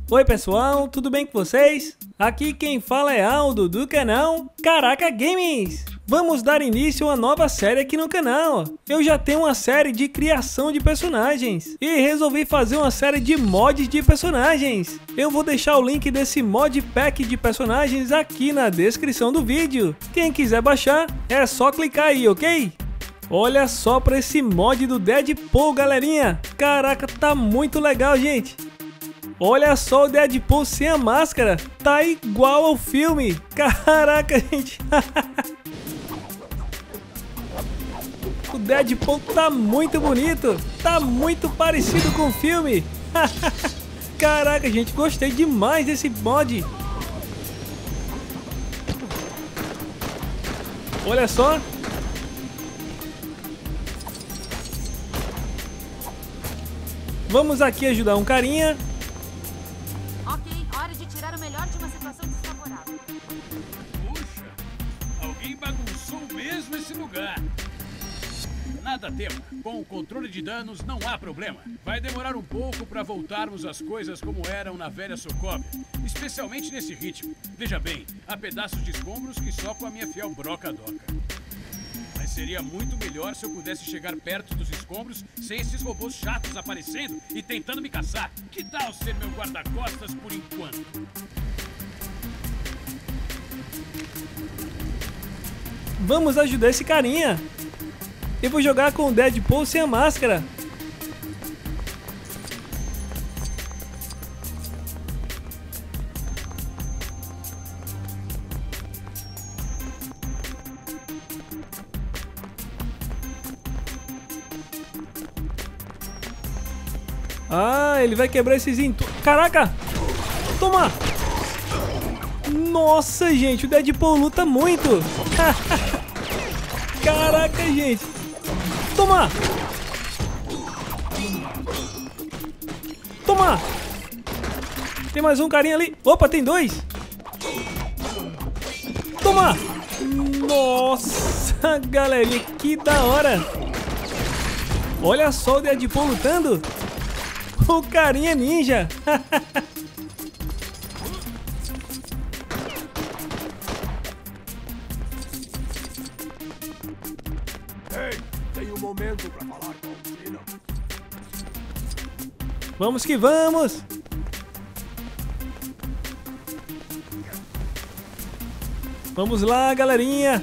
Oi pessoal, tudo bem com vocês? Aqui quem fala é Aldo do canal Caraca Games. Vamos dar início a uma nova série aqui no canal. Eu já tenho uma série de criação de personagens e resolvi fazer uma série de mods de personagens. Eu vou deixar o link desse mod pack de personagens aqui na descrição do vídeo. Quem quiser baixar é só clicar aí, ok? Olha só para esse mod do Deadpool, galerinha. Caraca, tá muito legal, gente. Olha só o Deadpool sem a máscara. Tá igual ao filme. Caraca, gente. O Deadpool tá muito bonito. Tá muito parecido com o filme. Caraca, gente. Gostei demais desse mod. Olha só. Vamos aqui ajudar um carinha. Hora de tirar o melhor de uma situação desfavorável. Puxa, alguém bagunçou mesmo esse lugar. Nada temo, com o controle de danos não há problema. Vai demorar um pouco para voltarmos às coisas como eram na velha Sokovia, especialmente nesse ritmo. Veja bem, há pedaços de escombros que só com a minha fiel broca doca. Mas seria muito melhor se eu pudesse chegar perto dos escombros sem esses robôs chatos aparecendo e tentando me caçar. Que tal ser meu guarda-costas por enquanto? Vamos ajudar esse carinha. Eu vou jogar com o Deadpool sem a máscara. Ah, ele vai quebrar esses Caraca! Toma! Nossa, gente, o Deadpool luta muito! Caraca, gente! Toma! Toma! Tem mais um carinha ali. Opa, tem dois! Toma! Nossa, galerinha, que da hora! Olha só o Deadpool lutando! O carinha ninja! Ei, tem um momento pra falar com o Zeno. Vamos que vamos! Vamos lá, galerinha!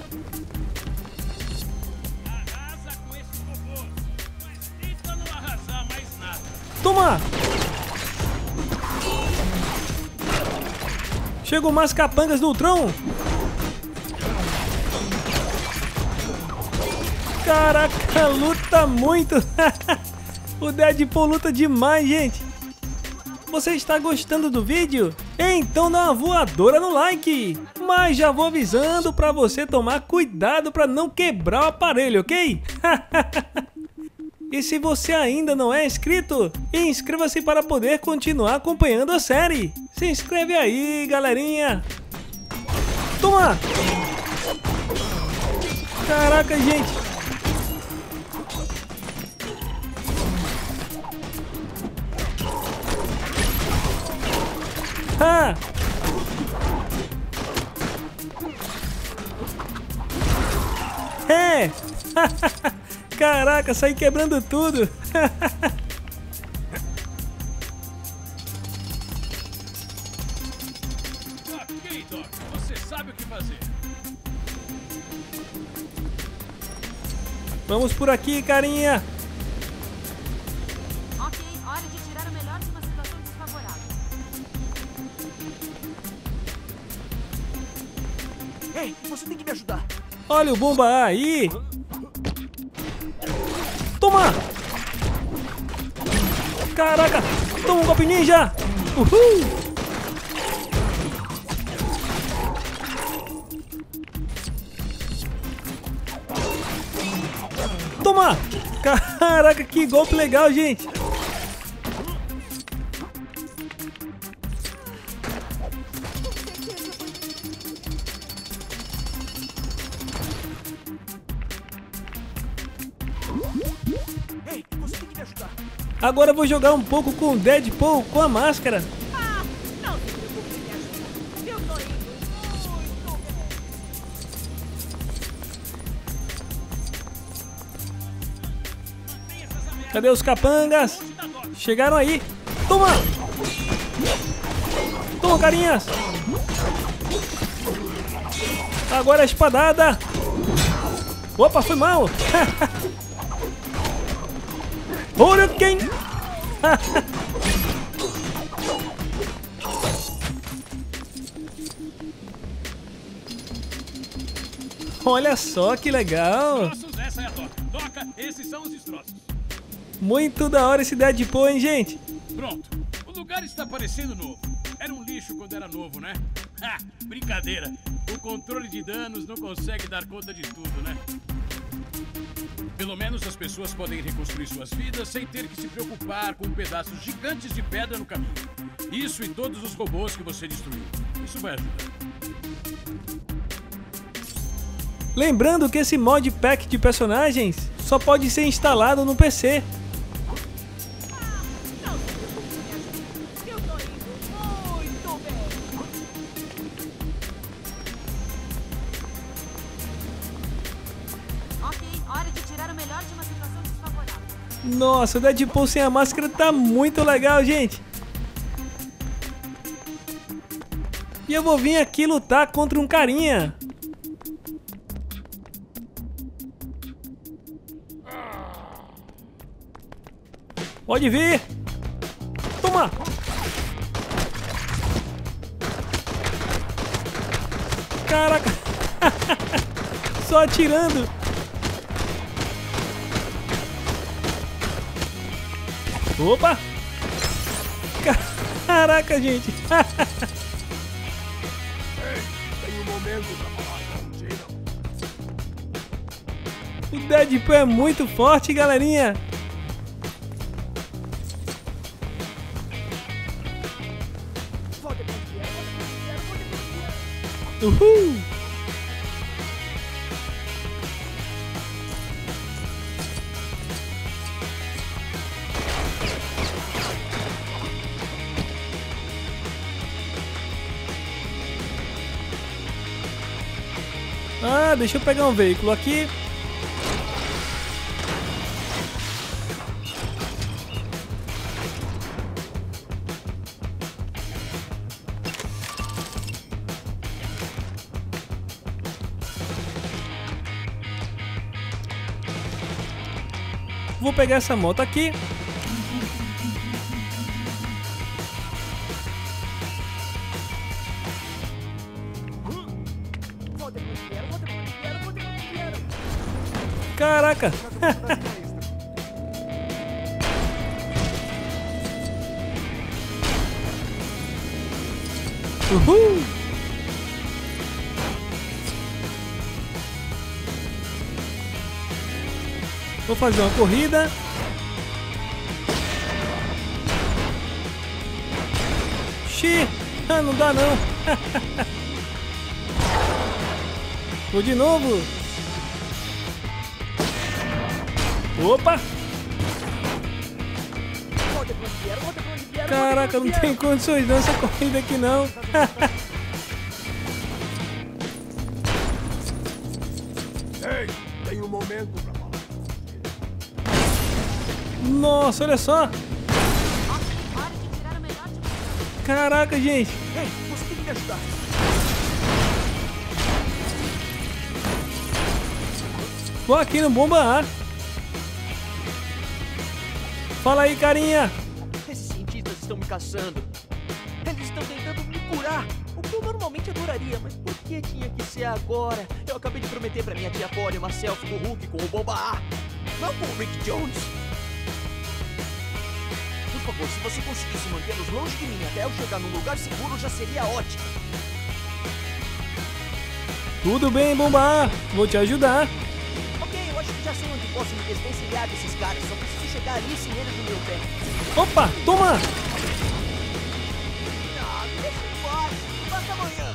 Arrasa com esse robô, mas tenta não arrasar mais nada. Toma! Chegou mais capangas do Ultron! Caraca, luta muito! O Deadpool luta demais, gente! Você está gostando do vídeo? Então dá uma voadora no like! Mas já vou avisando para você tomar cuidado para não quebrar o aparelho, ok? E se você ainda não é inscrito, inscreva-se para poder continuar acompanhando a série. Se inscreve aí, galerinha. Toma! Caraca, gente. Ah! É! Caraca, saí quebrando tudo. Ok, Doc, você sabe o que fazer. Vamos por aqui, carinha. Ok, hora de tirar o melhor de uma situação desfavorável. Ei, você tem que me ajudar. Olha o Bomba aí. Toma! Caraca! Toma um golpe ninja! Uhul! Toma! Caraca, que golpe legal, gente! Ei, você tem que me ajudar. Agora eu vou jogar um pouco com o Deadpool com a máscara. Cadê os capangas? Chegaram aí. Toma! Toma, carinhas! Agora a espadada! Opa, foi mal! Hurricane! Olha só que legal! Destroços, essa é a toca. Toca, esses são os destroços. Muito da hora esse Deadpool, hein, gente? Pronto. O lugar está parecendo novo. Era um lixo quando era novo, né? Ha! Brincadeira. O controle de danos não consegue dar conta de tudo, né? Pelo menos as pessoas podem reconstruir suas vidas sem ter que se preocupar com pedaços gigantes de pedra no caminho. Isso e todos os robôs que você destruiu. Isso vai ajudar. Lembrando que esse mod pack de personagens só pode ser instalado no PC. Eu tô indo muito bem. Ok, hora de tirar o melhor de uma situação desfavorável. Nossa, o Deadpool sem a máscara tá muito legal, gente. E eu vou vir aqui lutar contra um carinha. Pode vir. Toma. Caraca. Só atirando. Opa. Caraca, gente. Ei, tem um momento pra falar contigo. O Deadpool é muito forte, galerinha. Uhul! Ah, deixa eu pegar um veículo aqui. Vou pegar essa moto aqui. Caraca! Uhul! Vou fazer uma corrida. Xiii! Ah, não dá não! Vou de novo! Opa! Caraca, não tem condições não essa corrida aqui não! Ei, tem um momento pra falar. Nossa, olha só! Ok, hora de tirar o melhor de você. Caraca, gente! Ei, você tem que me ajudar. Vou aqui no Bomba A. Fala aí, carinha! Esses cientistas estão me caçando. Eles estão tentando me curar. O que eu normalmente adoraria, mas por que tinha que ser agora? Eu acabei de prometer pra minha tia Polly uma selfie do Hulk com o Bomba A. Não com o Rick Jones. Por favor, se você conseguisse mantê-los longe de mim até eu chegar num lugar seguro, já seria ótimo. Tudo bem, Bomba A. Vou te ajudar. Ok, eu acho que já sei onde posso me desvencilhar desses caras. Só preciso chegar ali sem eles no meu pé. Opa, toma! Ah, deixa em paz. Basta amanhã.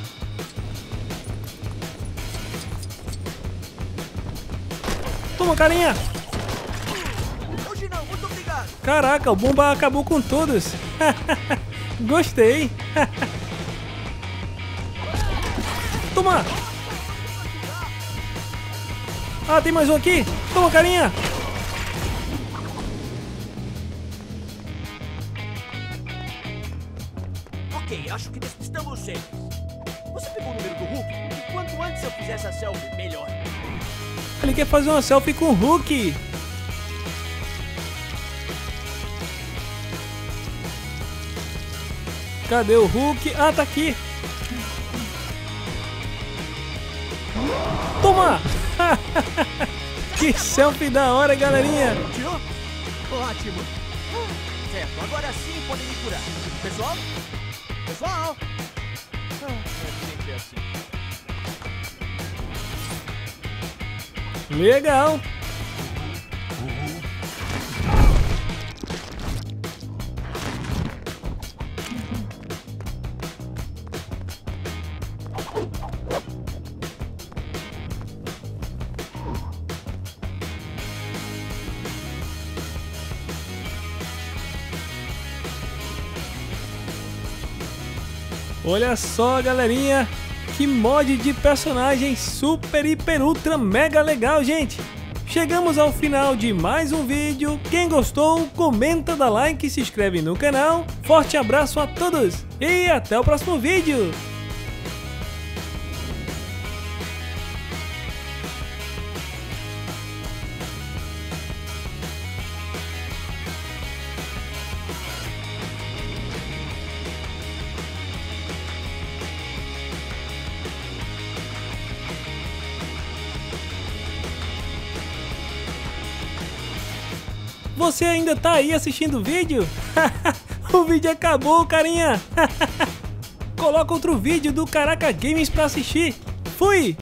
Toma, carinha! Hoje não, muito obrigado. Caraca, o Bomba A acabou com todos. Gostei. Toma! Ah, tem mais um aqui. Toma, carinha! Ok, acho que despistamos eles. Você pegou o número do Hulk? E quanto antes eu fizer essa selfie, melhor. Ele quer fazer uma selfie com o Hulk. Cadê o Hulk? Ah, tá aqui. Toma! Que selfie da hora, galerinha. Tirou? Ótimo. Certo, agora sim podem me curar. Pessoal? Pessoal? É sempre assim. Legal. Olha só, galerinha, que mod de personagem super, hiper, ultra, mega legal, gente. Chegamos ao final de mais um vídeo. Quem gostou, comenta, dá like e se inscreve no canal. Forte abraço a todos e até o próximo vídeo. Você ainda tá aí assistindo o vídeo? O vídeo acabou, carinha! Coloca outro vídeo do Caraca Games pra assistir. Fui!